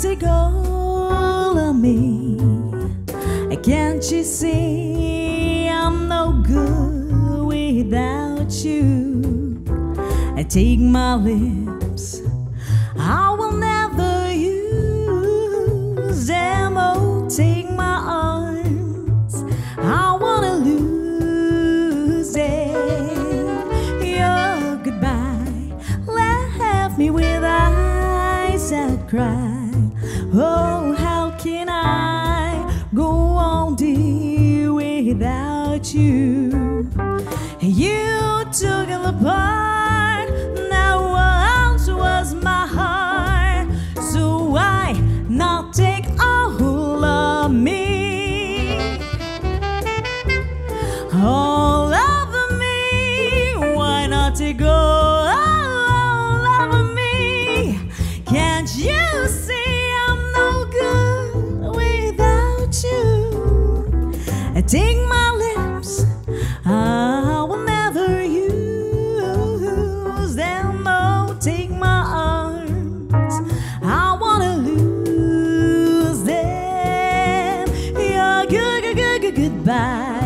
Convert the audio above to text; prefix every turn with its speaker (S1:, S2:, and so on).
S1: take all of me? Can't you see I'm no good without you? Take my lips, I will never use them. Oh, take my arms, I wanna lose them. Your goodbye left me with eyes that cry. Oh, how can I go on, dear, without you? You took it apart, now once was my heart. So why not take all of me? All of me, why not take all of me? Can't you see I'm no good without you? Take my lips, I will never use them. Oh, take my arms, I wanna lose them. Your goodbye